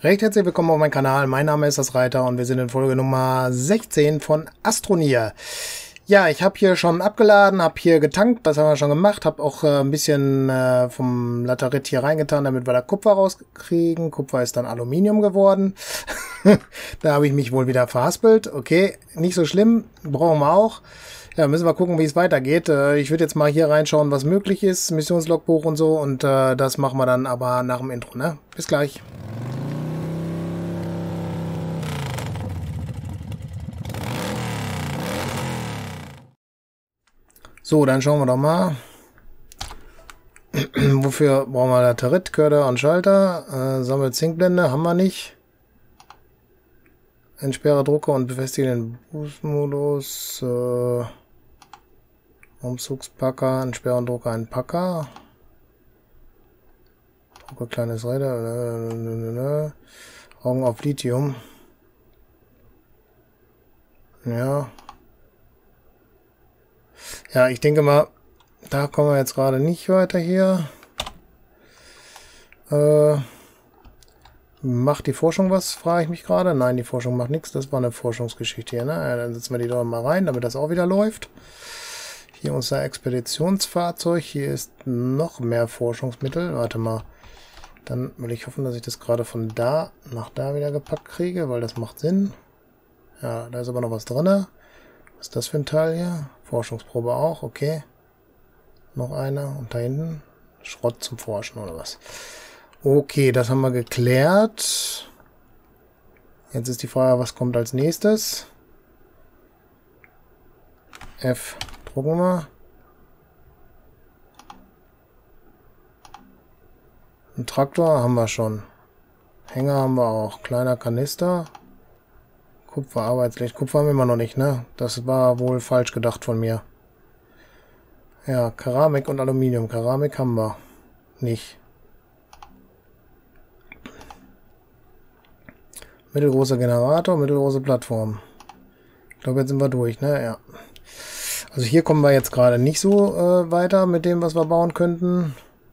Recht herzlich willkommen auf meinem Kanal. Mein Name ist das Reiter und wir sind in Folge Nummer 16 von Astroneer. Ja, ich habe hier schon abgeladen, habe hier getankt, das haben wir schon gemacht, habe auch ein bisschen vom Laterit hier reingetan, damit wir da Kupfer rauskriegen. Kupfer ist dann Aluminium geworden. Da habe ich mich wohl wieder verhaspelt. Okay, nicht so schlimm, brauchen wir auch. Ja, müssen wir gucken, wie es weitergeht. Ich würde jetzt mal hier reinschauen, was möglich ist, Missionslogbuch und so, und das machen wir dann aber nach dem Intro, ne? Bis gleich. So, dann schauen wir doch mal. Wofür brauchen wir Laterit, Körder und Schalter? Sammelt Zinkblende, haben wir nicht. Entsperre Drucker und befestige den Boost-Modus. Umzugspacker, entsperre und Drucker einen Packer. Drucker kleines Räder. Augen auf Lithium. Ja. Ja, ich denke mal, da kommen wir jetzt gerade nicht weiter hier. Macht die Forschung was, frage ich mich gerade. Nein, die Forschung macht nichts. Das war eine Forschungsgeschichte hier, ne? Ja, dann setzen wir die doch mal rein, damit das auch wieder läuft. Hier unser Expeditionsfahrzeug. Hier ist noch mehr Forschungsmittel. Warte mal. Dann will ich hoffen, dass ich das gerade von da nach da wieder gepackt kriege, weil das macht Sinn. Ja, da ist aber noch was drin. Was ist das für ein Teil hier? Forschungsprobe auch, okay. Noch eine und da hinten Schrott zum Forschen oder was? Okay, das haben wir geklärt. Jetzt ist die Frage, was kommt als nächstes? F drucken wir. Einen Traktor haben wir schon. Hänger haben wir auch. Kleiner Kanister. Kupfer, Arbeitslicht. Kupfer haben wir immer noch nicht, ne? Das war wohl falsch gedacht von mir. Ja, Keramik und Aluminium. Keramik haben wir nicht. Mittelgroßer Generator, mittelgroße Plattform. Ich glaube, jetzt sind wir durch, ne? Ja. Also hier kommen wir jetzt gerade nicht so weiter mit dem, was wir bauen könnten.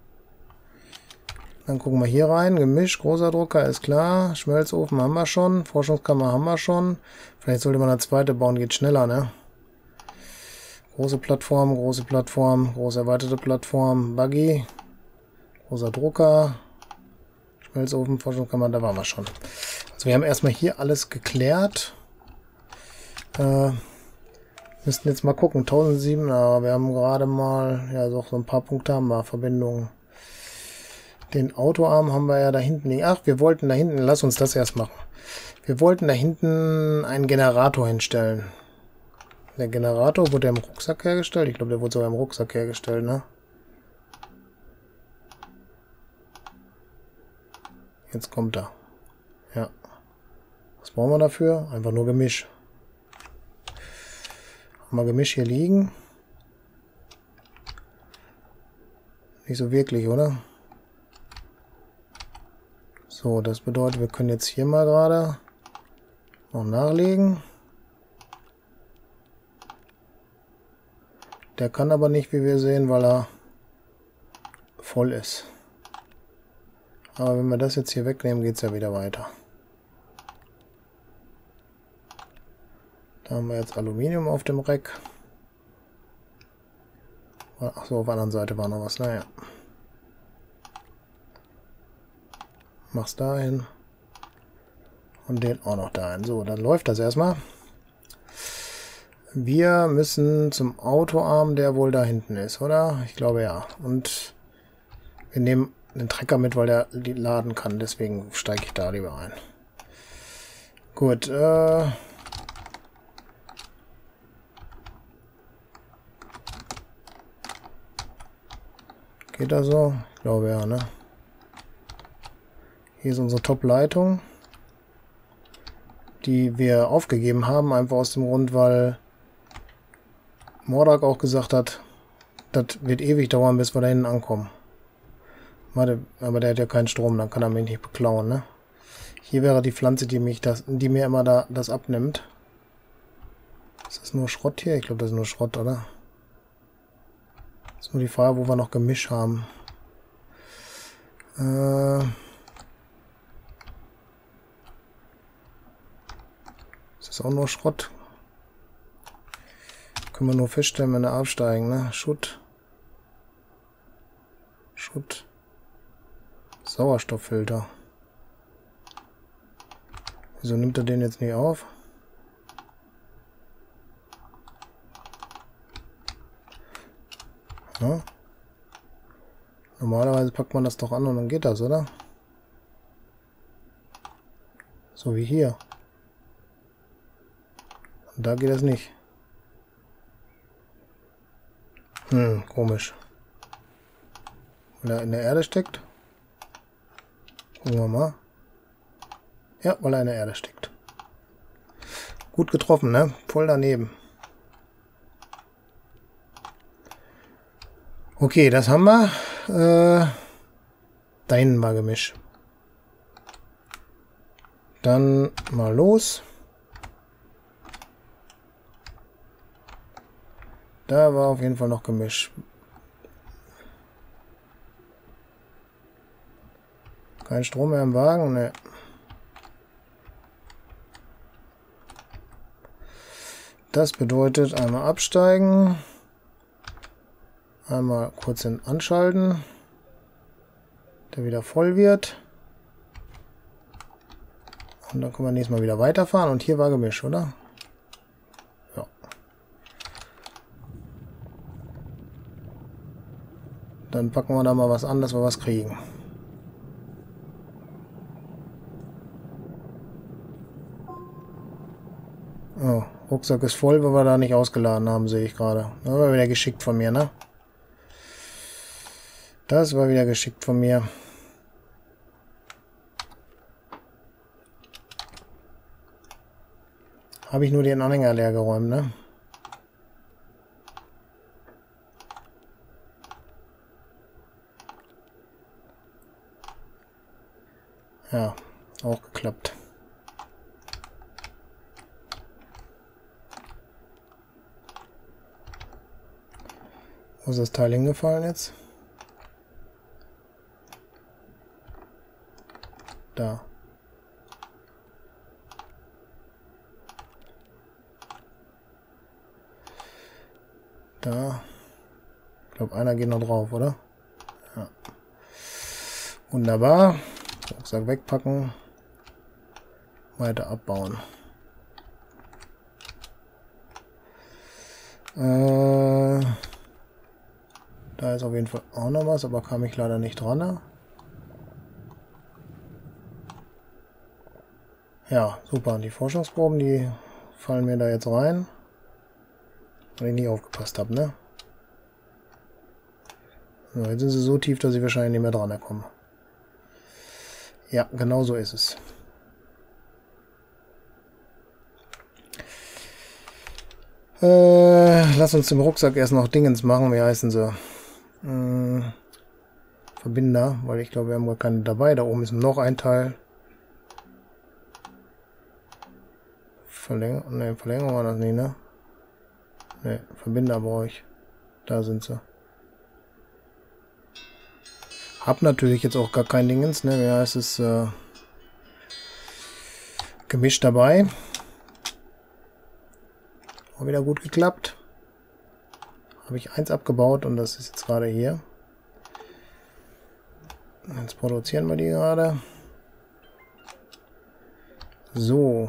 Dann gucken wir hier rein. Gemisch, großer Drucker, ist klar. Schmelzofen haben wir schon. Forschungskammer haben wir schon. Vielleicht sollte man eine zweite bauen, geht schneller, ne? Große Plattform, große erweiterte Plattform, Buggy, großer Drucker, Schmelzofen, Forschungskammer, da waren wir schon. Also wir haben erstmal hier alles geklärt. Müssten jetzt mal gucken, 1007, aber wir haben gerade mal, ja doch, so ein paar Punkte haben wir, Verbindungen. Den Autoarm haben wir ja da hinten liegen. Ach, wir wollten da hinten, lass uns das erst machen. Wir wollten da hinten einen Generator hinstellen. Der Generator wurde im Rucksack hergestellt. Ich glaube, der wurde sogar im Rucksack hergestellt, ne? Jetzt kommt er. Ja. Was brauchen wir dafür? Einfach nur Gemisch. Haben wir Gemisch hier liegen? Nicht so wirklich, oder? So, das bedeutet, wir können jetzt hier mal gerade noch nachlegen. Der kann aber nicht, wie wir sehen, weil er voll ist. Aber wenn wir das jetzt hier wegnehmen, geht es ja wieder weiter. Da haben wir jetzt Aluminium auf dem Reck. Achso, auf der anderen Seite war noch was. Naja. Mach's dahin. Und den auch noch dahin. So, dann läuft das erstmal. Wir müssen zum Autoarm, der wohl da hinten ist, oder? Ich glaube ja. Und wir nehmen den Trecker mit, weil der laden kann. Deswegen steige ich da lieber ein. Gut. Geht das so? Ich glaube ja, ne? Hier ist unsere Top-Leitung, die wir aufgegeben haben, einfach aus dem Grund, weil Mordak auch gesagt hat, das wird ewig dauern, bis wir da hinten ankommen. Warte, aber der hat ja keinen Strom, dann kann er mich nicht beklauen, ne? Hier wäre die Pflanze, die mir immer das abnimmt. Ist das nur Schrott hier? Ich glaube, das ist nur Schrott, oder? Ist nur die Frage, wo wir noch Gemisch haben. ist auch nur Schrott. Können wir nur feststellen, wenn wir absteigen, ne? Schutt. Schutt. Sauerstofffilter. Wieso nimmt er den jetzt nicht auf? Ja. Normalerweise packt man das doch an und dann geht das, oder? So wie hier. Und da geht es nicht. Komisch. Weil er in der Erde steckt? Gucken wir mal. Ja, weil er in der Erde steckt. Gut getroffen, ne? Voll daneben. Okay, das haben wir. Da hinten war Gemisch. Dann mal los. Da war auf jeden Fall noch Gemisch. Kein Strom mehr im Wagen? Ne. Das bedeutet einmal absteigen. Einmal kurz anschalten. Der wieder voll wird. Und dann können wir nächstes Mal wieder weiterfahren. Und hier war Gemisch, oder? Ja. Dann packen wir da mal was an, dass wir was kriegen. Oh, Rucksack ist voll, weil wir da nicht ausgeladen haben, sehe ich gerade. Das war wieder geschickt von mir, ne? Das war wieder geschickt von mir. Habe ich nur den Anhänger leer geräumt, ne? Ja, auch geklappt. Wo ist das Teil hingefallen jetzt? Da. Da. Ich glaube, einer geht noch drauf, oder? Ja. Wunderbar. Rucksack wegpacken. Weiter abbauen. Da ist auf jeden Fall auch noch was, aber kam ich leider nicht dran. Ne? Ja, super. Die Forschungsproben, die fallen mir da jetzt rein. Weil ich nicht aufgepasst habe, ne? So, jetzt sind sie so tief, dass ich wahrscheinlich nicht mehr dran komme. Ja, genau so ist es. Lass uns im Rucksack erst noch Dingens machen. Wie heißen sie? Verbinder, weil ich glaube, wir haben gar keine dabei. Da oben ist noch ein Teil. Verlängerung war das nicht, ne? Ne, Verbinder brauche ich. Da sind sie. Hab natürlich jetzt auch gar kein Dingens, ne? Wie heißt es? Gemisch dabei. Auch wieder gut geklappt. Habe ich eins abgebaut und das ist jetzt gerade hier. Jetzt produzieren wir die gerade. So.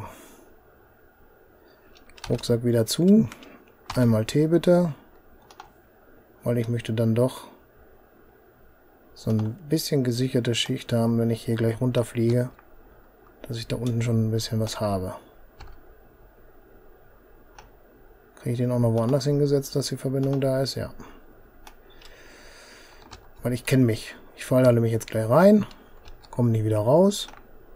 Rucksack wieder zu. Einmal Tee bitte. Weil ich möchte dann doch so ein bisschen gesicherte Schicht haben, wenn ich hier gleich runterfliege. Dass ich da unten schon ein bisschen was habe. Kriege ich den auch noch woanders hingesetzt, dass die Verbindung da ist? Ja. Weil ich kenne mich. Ich falle da nämlich jetzt gleich rein. Komme nie wieder raus.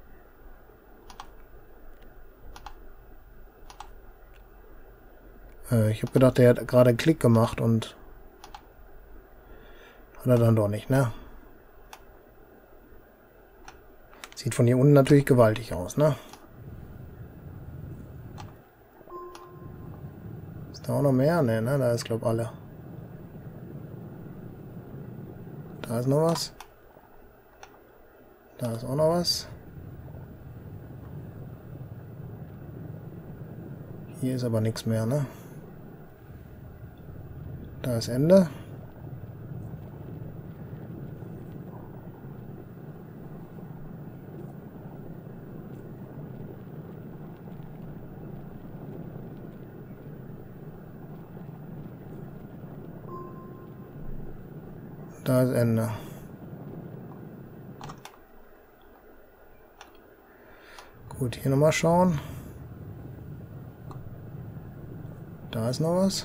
Ich habe gedacht, der hat gerade einen Klick gemacht und hat er dann doch nicht, ne? Sieht von hier unten natürlich gewaltig aus, ne? Ist da auch noch mehr? Ne, ne? Da ist, glaube ich, alle. Da ist noch was. Da ist auch noch was. Hier ist aber nichts mehr, ne? Da ist Ende. Da ist Ende. Gut, hier nochmal schauen. Da ist noch was.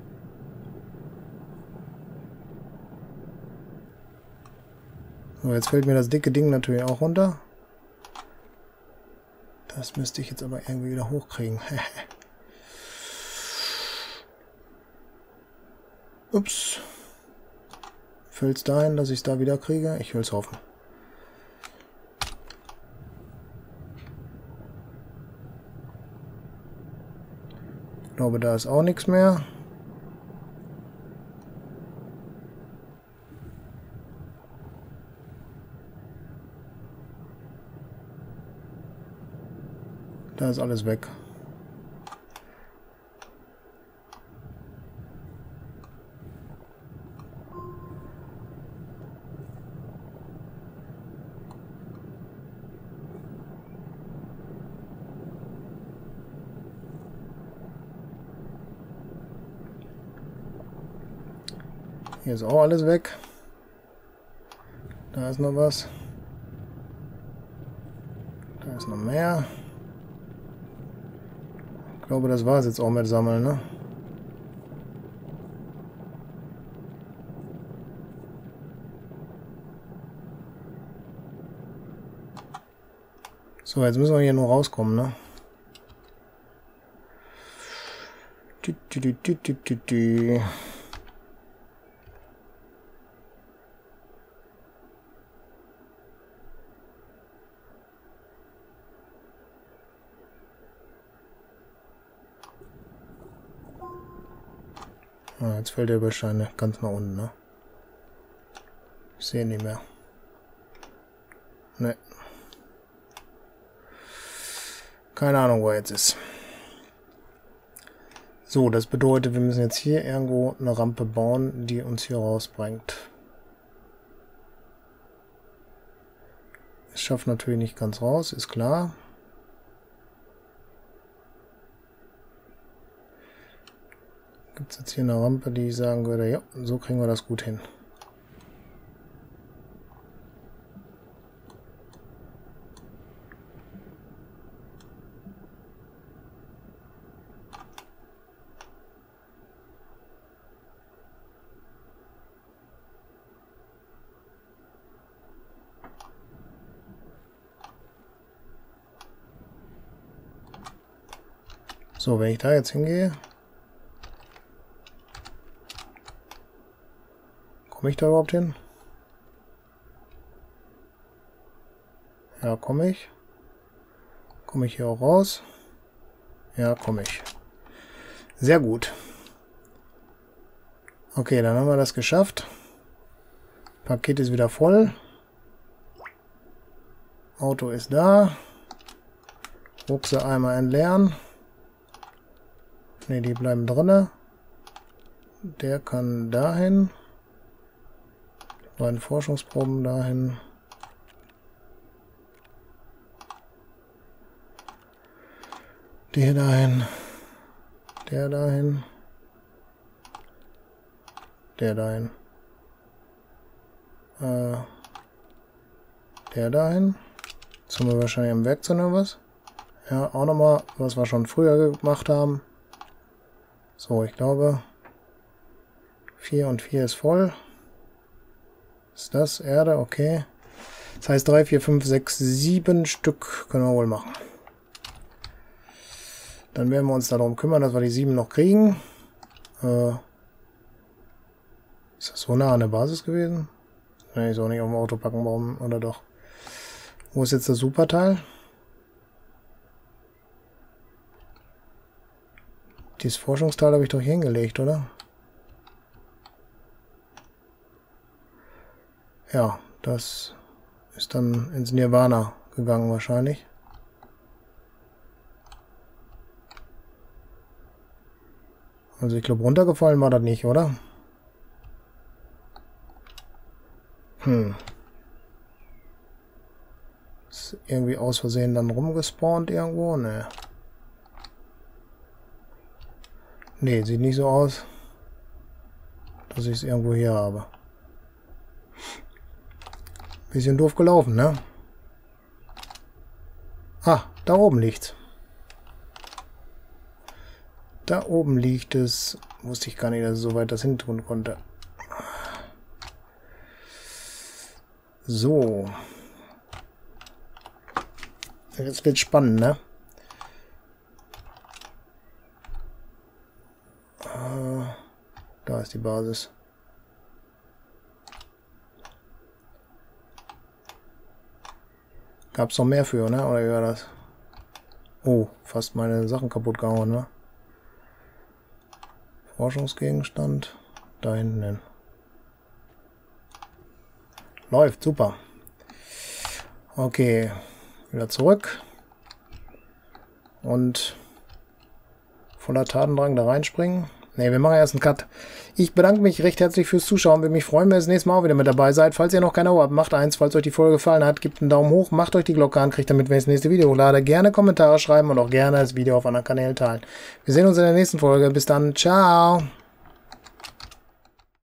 So, jetzt fällt mir das dicke Ding natürlich auch runter. Das müsste ich jetzt aber irgendwie wieder hochkriegen. Ups. Fällt es dahin, dass ich es da wieder kriege? Ich will es hoffen. Ich glaube, da ist auch nichts mehr. Da ist alles weg. Hier ist auch alles weg. Da ist noch was. Da ist noch mehr. Ich glaube, das war es jetzt auch mit Sammeln, ne? So, jetzt müssen wir hier nur rauskommen, ne? Ah, jetzt fällt der Überschein ganz nach unten, ne? Ich sehe ihn nicht mehr. Ne. Keine Ahnung, wo er jetzt ist. So, das bedeutet, wir müssen jetzt hier irgendwo eine Rampe bauen, die uns hier rausbringt. Es schafft natürlich nicht ganz raus, ist klar. Gibt es jetzt hier eine Rampe, die ich sagen würde, ja, so kriegen wir das gut hin. So, wenn ich da jetzt hingehe, komme ich da überhaupt hin? Ja, komme ich. Komme ich hier auch raus? Ja, komme ich. Sehr gut. Okay, dann haben wir das geschafft. Paket ist wieder voll. Auto ist da. Rucksack einmal entleeren. Ne, die bleiben drinne. Der kann dahin. Die beiden Forschungsproben dahin. Der dahin. Der dahin. Der dahin. Der dahin. Jetzt haben wir wahrscheinlich im Werkzeug noch was. Ja, auch nochmal, was wir schon früher gemacht haben. So, ich glaube 4 und 4 ist voll. Ist das Erde? Okay. Das heißt 3, 4, 5, 6, 7 Stück können wir wohl machen. Dann werden wir uns darum kümmern, dass wir die 7 noch kriegen. Ist das so nah an der Basis gewesen? Ne, ist auch nicht auf dem Auto packen, warum? Oder doch? Wo ist jetzt das Superteil? Dieses Forschungsteil habe ich doch hier hingelegt, oder? Ja, das ist dann ins Nirvana gegangen wahrscheinlich. Also ich glaube, runtergefallen war das nicht, oder? Ist irgendwie aus Versehen dann rumgespawnt irgendwo? Ne. Ne, sieht nicht so aus, dass ich es irgendwo hier habe. Bisschen doof gelaufen, ne? Ah, da oben liegt's. Da oben liegt es. Wusste ich gar nicht, dass es so weit das hin tun konnte. So. Jetzt wird's spannend, ne? Da ist die Basis. Gab's noch mehr für, ne? Oder wie war das? Oh, fast meine Sachen kaputt gehauen, ne? Forschungsgegenstand. Da hinten hin. Läuft, super. Okay. Wieder zurück. Und voller Tatendrang da reinspringen. Ne, wir machen erst einen Cut. Ich bedanke mich recht herzlich fürs Zuschauen. Würde mich freuen, wenn ihr das nächste Mal auch wieder mit dabei seid. Falls ihr noch kein Abo habt, macht eins. Falls euch die Folge gefallen hat, gebt einen Daumen hoch, macht euch die Glocke an, kriegt damit, wenn ich das nächste Video hochlade. Gerne Kommentare schreiben und auch gerne das Video auf anderen Kanälen teilen. Wir sehen uns in der nächsten Folge. Bis dann. Ciao.